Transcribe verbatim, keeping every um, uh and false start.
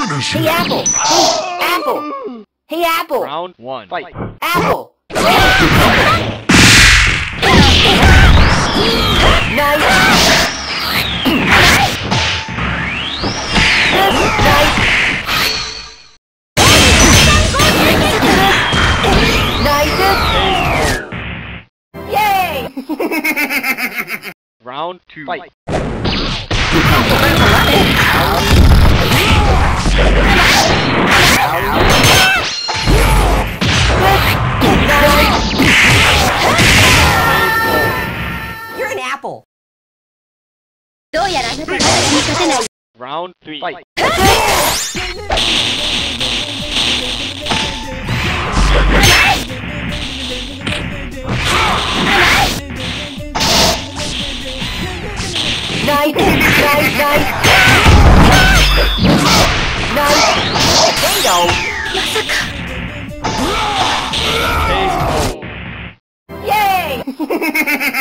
Hey, Apple! Hey, Apple! Hey, Apple! Round one. Fight. Apple! Nice! Nice! Yay! Round two. Fight. You're an apple. Round three. Fight. Nice, nice, nice. Nice. Potato. Yay!